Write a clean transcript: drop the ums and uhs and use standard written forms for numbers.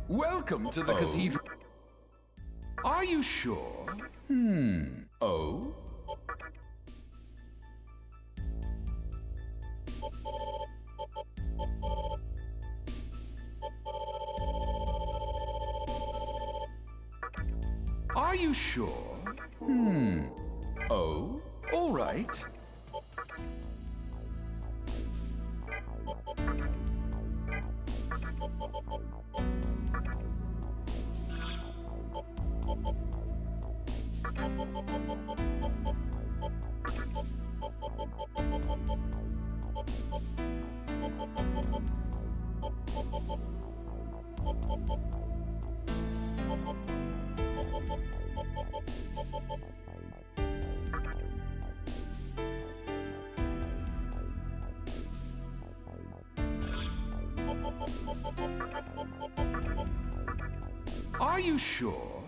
Welcome to the cathedral. Are you sure? Oh? Are you sure? Oh? All right. Are you sure?